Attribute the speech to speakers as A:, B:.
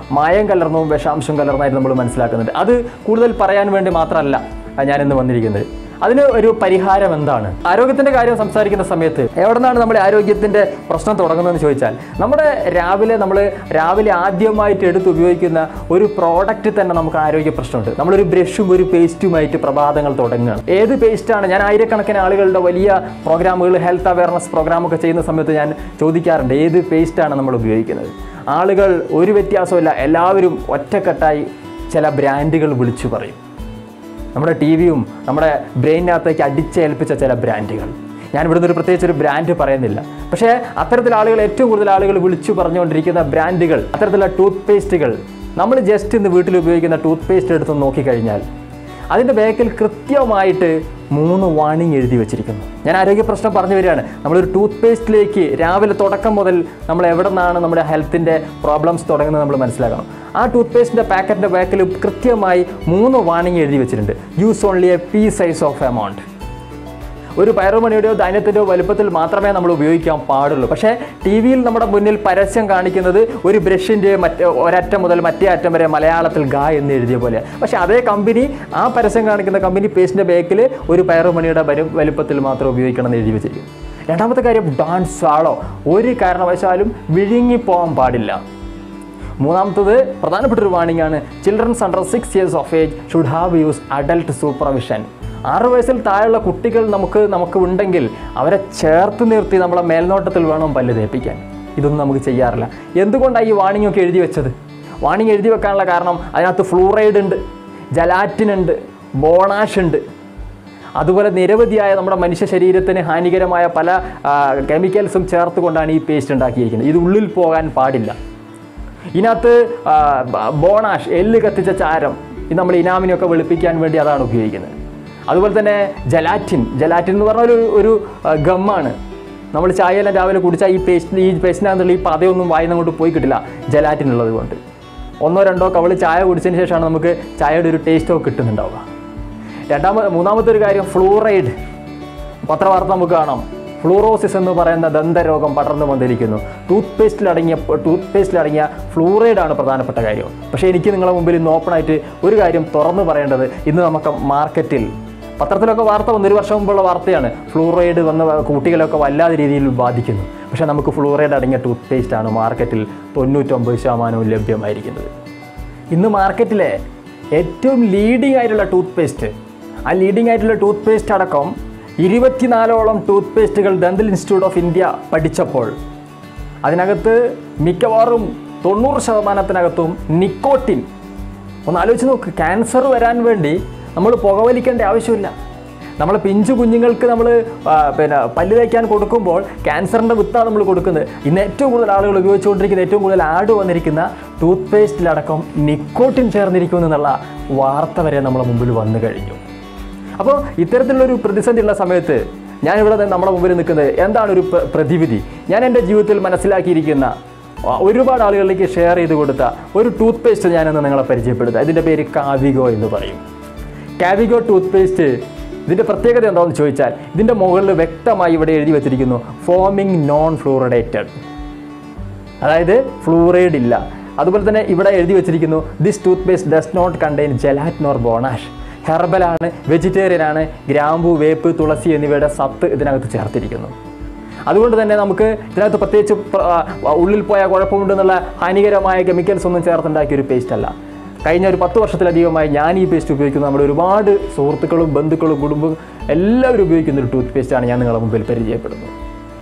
A: മായം കലർന്നതും വിഷാംശം കലർന്നായിട്ട് നമ്മൾ മനസ്സിലാക്കുന്നുണ്ട്. അത് കൂടുതൽ പറയാൻ വേണ്ടി മാത്രമല്ല ഞാനിന്ന് വന്നിരിക്കുന്നത്. അതിന് ഒരു പരിഹാരം എന്താണ്? ആരോഗ്യത്തിൻ്റെ കാര്യം സംസാരിക്കുന്ന സമയത്ത് എവിടെ നിന്നാണ് നമ്മുടെ ആരോഗ്യത്തിൻ്റെ പ്രശ്നം തുടങ്ങുന്നതെന്ന് ചോദിച്ചാൽ, നമ്മൾ രാവിലെ ആദ്യമായിട്ട് എടുത്ത് ഉപയോഗിക്കുന്ന ഒരു പ്രോഡക്റ്റ് തന്നെ നമുക്ക് ആരോഗ്യ പ്രശ്നമുണ്ട്. നമ്മളൊരു ബ്രഷും ഒരു പേസ്റ്റുമായിട്ട് പ്രഭാതങ്ങൾ തുടങ്ങുകയാണ്. ഏത് പേസ്റ്റാണ്? ഞാൻ ആയിരക്കണക്കിന് ആളുകളുടെ വലിയ പ്രോഗ്രാമുകൾ, ഹെൽത്ത് അവയർനെസ് പ്രോഗ്രാമൊക്കെ ചെയ്യുന്ന സമയത്ത് ഞാൻ ചോദിക്കാറുണ്ട്, ഏത് പേസ്റ്റാണ് നമ്മൾ ഉപയോഗിക്കുന്നത്? ആളുകൾ ഒരു വ്യത്യാസമില്ല, എല്ലാവരും ഒറ്റക്കെട്ടായി ചില ബ്രാൻഡുകൾ വിളിച്ചു പറയും. നമ്മുടെ ടി വിയും നമ്മുടെ ബ്രെയിനകത്തേക്ക് അടിച്ചേൽപ്പിച്ച ചില ബ്രാൻഡുകൾ. ഞാൻ ഇവിടുന്ന് പ്രത്യേകിച്ച് ഒരു ബ്രാൻഡ് പറയുന്നില്ല, പക്ഷേ അത്തരത്തിൽ ആളുകൾ, ഏറ്റവും കൂടുതൽ ആളുകൾ വിളിച്ചു പറഞ്ഞുകൊണ്ടിരിക്കുന്ന ബ്രാൻഡുകൾ, അത്തരത്തിലുള്ള ടൂത്ത് പേസ്റ്റുകൾ. നമ്മൾ ജസ്റ്റ് ഇന്ന് വീട്ടിൽ ഉപയോഗിക്കുന്ന ടൂത്ത് പേസ്റ്റ് എടുത്ത് നോക്കിക്കഴിഞ്ഞാൽ അതിൻ്റെ ബാക്കിൽ കൃത്യമായിട്ട് 3 വാണിംഗ് എഴുതി വെച്ചിരിക്കുന്നു. ഞാൻ ആരോഗ്യ പ്രശ്നം പറഞ്ഞു വരികയാണ്. നമ്മളൊരു ടൂത്ത് പേസ്റ്റിലേക്ക് രാവിലെ തുടക്കം മുതൽ നമ്മൾ എവിടെ നിന്നാണ് നമ്മുടെ ഹെൽത്തിൻ്റെ പ്രോബ്ലംസ് തുടങ്ങുന്നത് നമ്മൾ മനസ്സിലാക്കണം. ആ ടൂത്ത് പേസ്റ്റിൻ്റെ പാക്കറ്റിൻ്റെ ബാക്കിൽ കൃത്യമായി 3 വാണിംഗ് എഴുതി വെച്ചിട്ടുണ്ട്. Use only a pea size of amount. ഒരു പയറുമണിയുടെയോ ധാന്യത്തിൻ്റെയോ വലുപ്പത്തിൽ മാത്രമേ നമ്മൾ ഉപയോഗിക്കാൻ പാടുള്ളൂ. പക്ഷേ ടി വിയിൽ നമ്മുടെ മുന്നിൽ പരസ്യം കാണിക്കുന്നത് ഒരു ബ്രഷിൻ്റെ ഒരറ്റം മുതൽ മറ്റേ അറ്റം വരെ മലയാളത്തിൽ ഗ എന്ന് എഴുതിയ പോലെ. പക്ഷേ അതേ കമ്പനി, ആ പരസ്യം കാണിക്കുന്ന കമ്പനി പേസ്റ്റിൻ്റെ ബാക്കിൽ ഒരു പയറുമണിയുടെ വലുപ്പത്തിൽ മാത്രം ഉപയോഗിക്കണം എന്ന് എഴുതി വെച്ചിരിക്കും. രണ്ടാമത്തെ കാര്യം, ഡോണ്ട് സ്വാളോ. ഒരു കാരണവശാലും വിഴുങ്ങിപ്പോകാൻ പാടില്ല. മൂന്നാമത്തത് പ്രധാനപ്പെട്ട ഒരു വാണിംഗ് ആണ്, children's under 6 years of age should have use adult supervision. 6 വയസ്സിൽ താഴെയുള്ള കുട്ടികൾ നമുക്ക് ഉണ്ടെങ്കിൽ അവരെ ചേർത്ത് നിർത്തി നമ്മളെ മേൽനോട്ടത്തിൽ വേണം പല്ല് തേപ്പിക്കാൻ. ഇതൊന്നും നമുക്ക് ചെയ്യാറില്ല. എന്തുകൊണ്ടാണ് ഈ വാണിംഗ് ഒക്കെ എഴുതി വെച്ചത്? വാണിംഗ് എഴുതി വെക്കാനുള്ള കാരണം അതിനകത്ത് ഫ്ലൂറൈഡ് ഉണ്ട്, ജലാറ്റിൻ ഉണ്ട്, ബോണാഷ് ഉണ്ട്, അതുപോലെ നിരവധിയായ നമ്മുടെ മനുഷ്യ ശരീരത്തിന് ഹാനികരമായ പല കെമിക്കൽസും ചേർത്തുകൊണ്ടാണ് ഈ പേസ്റ്റ് ഉണ്ടാക്കിയിരിക്കുന്നത്. ഇത് ഉള്ളിൽ പോകാൻ പാടില്ല. ഇതിനകത്ത് ബോണാഷ്, എല്ല് കത്തിച്ച ചാരം, ഇത് നമ്മൾ ഇനാമിനൊക്കെ വെളുപ്പിക്കാൻ വേണ്ടി അതാണ് ഉപയോഗിക്കുന്നത്. അതുപോലെ തന്നെ ജലാറ്റിൻ എന്ന് പറഞ്ഞാൽ ഒരു ഗമ്മാണ്. നമ്മൾ ചായയെല്ലാം രാവിലെ കുടിച്ചാൽ ഈ പേസ്റ്റിനകത്തുള്ള ഈ പതയൊന്നും വായിന്ന് അങ്ങോട്ട് പോയി കിട്ടില്ല, ജലാറ്റിൻ ഉള്ളത് കൊണ്ട്. 1-2 കവള് ചായ കുടിച്ചതിന് ശേഷമാണ് നമുക്ക് ചായയുടെ ഒരു ടേസ്റ്റോ കിട്ടുന്നുണ്ടാവുക. മൂന്നാമത്തെ ഒരു കാര്യം, ഫ്ലൂറൈഡ്. പത്രവാർത്ത നമുക്ക് കാണാം, ഫ്ലൂറോസിസ് എന്ന് പറയുന്ന ദന്തരോഗം പടർന്നു വന്നിരിക്കുന്നു. ടൂത്ത് പേസ്റ്റിലടങ്ങിയ ഫ്ലൂറൈഡാണ് പ്രധാനപ്പെട്ട കാര്യം. പക്ഷേ എനിക്ക് നിങ്ങളുടെ മുമ്പിൽ ഇന്ന് ഓപ്പണായിട്ട് ഒരു കാര്യം തുറന്നു പറയേണ്ടത്, ഇന്ന് നമുക്ക് മാർക്കറ്റിൽ, പത്രത്തിലൊക്കെ വാർത്ത വന്നു, 1 വർഷം മുമ്പുള്ള വാർത്തയാണ്, ഫ്ലൂറൈഡ് വന്ന കുട്ടികളൊക്കെ വല്ലാതെ രീതിയിൽ ബാധിക്കുന്നു. പക്ഷേ നമുക്ക് ഫ്ലൂറൈഡ് അടങ്ങിയ ടൂത്ത് പേസ്റ്റാണ് മാർക്കറ്റിൽ 99% ലഭ്യമായിരിക്കുന്നത്. ഇന്ന് മാർക്കറ്റിലെ ഏറ്റവും ലീഡിംഗ് ആയിട്ടുള്ള ടൂത്ത് പേസ്റ്റ്, ആ ലീഡിംഗ് ആയിട്ടുള്ള ടൂത്ത് പേസ്റ്റ് അടക്കം 24ഓളം ടൂത്ത് പേസ്റ്റുകൾ ഡെന്റൽ ഇൻസ്റ്റിറ്റ്യൂട്ട് ഓഫ് ഇന്ത്യ പഠിച്ചപ്പോൾ അതിനകത്ത് മിക്കവാറും 90%-ത്തിനകത്തും നിക്കോട്ടിൻ. ഒന്ന് ആലോചിച്ച് നോക്ക്, ക്യാൻസർ വരാൻ വേണ്ടി നമ്മൾ പുകവലിക്കേണ്ട ആവശ്യമില്ല. നമ്മൾ പിഞ്ചു കുഞ്ഞുങ്ങൾക്ക് നമ്മൾ പല്ല് തേക്കാൻ കൊടുക്കുമ്പോൾ ക്യാൻസറിൻ്റെ വിത്താണ് നമ്മൾ കൊടുക്കുന്നത്. ഇന്ന് ഏറ്റവും കൂടുതൽ ആളുകൾ ഉപയോഗിച്ചുകൊണ്ടിരിക്കുന്ന, ഏറ്റവും കൂടുതൽ ആഡ് വന്നിരിക്കുന്ന ടൂത്ത് പേസ്റ്റിലടക്കം നിക്കോട്ടിൻ ചേർന്നിരിക്കുമെന്നുള്ള വാർത്ത വരെ നമ്മളെ മുമ്പിൽ വന്നു കഴിഞ്ഞു. അപ്പോൾ ഇത്തരത്തിലുള്ളൊരു പ്രതിസന്ധിയുള്ള സമയത്ത് ഞാനിവിടെ നമ്മുടെ മുമ്പിൽ നിൽക്കുന്നത് എന്താണ് ഒരു പ്രതിവിധി? ഞാൻ എൻ്റെ ജീവിതത്തിൽ മനസ്സിലാക്കിയിരിക്കുന്ന, ഒരുപാട് ആളുകളിലേക്ക് ഷെയർ ചെയ്ത് കൊടുത്ത ഒരു ടൂത്ത് പേസ്റ്റ് ഞാനൊന്ന് നിങ്ങളെ പരിചയപ്പെടുത്താം. ഇതിൻ്റെ പേര് കാവിഗോ എന്ന് പറയും. കാവിഗോ ടൂത്ത് പേസ്റ്റ്, ഇതിൻ്റെ പ്രത്യേകത എന്താണെന്ന് ചോദിച്ചാൽ, ഇതിൻ്റെ മുകളിൽ വ്യക്തമായി ഇവിടെ എഴുതി വെച്ചിരിക്കുന്നു, ഫോമിംഗ് നോൺ ഫ്ലൂറിഡേറ്റഡ്, അതായത് ഫ്ലൂറൈഡ് ഇല്ല. അതുപോലെ തന്നെ ഇവിടെ എഴുതി വെച്ചിരിക്കുന്നു, this toothpaste does not contain gelatin or bone ash. ഹെർബലാണ്, വെജിറ്റേറിയനാണ്, ഗ്രാമ്പു, വേപ്പ്, തുളസി എന്നിവയുടെ സത്ത് ഇതിനകത്ത് ചേർത്തിരിക്കുന്നു. അതുകൊണ്ട് തന്നെ നമുക്ക് ഇതിനകത്ത് പ്രത്യേകിച്ച് ഉള്ളിൽ പോയാൽ കുഴപ്പമുണ്ടെന്നുള്ള ഹാനികരമായ കെമിക്കൽസ് ഒന്നും ചേർത്തുണ്ടാക്കിയൊരു പേസ്റ്റ് അല്ല. കഴിഞ്ഞ ഒരു 10 വർഷത്തിലധികമായി ഞാൻ ഈ പേസ്റ്റ് ഉപയോഗിക്കുന്നു. നമ്മുടെ ഒരുപാട് സുഹൃത്തുക്കളും ബന്ധുക്കളും കുടുംബവും എല്ലാവരും ഉപയോഗിക്കുന്ന ഒരു ടൂത്ത് പേസ്റ്റാണ് ഞാൻ നിങ്ങളുടെ മുമ്പിൽ പരിചയപ്പെടുന്നത്.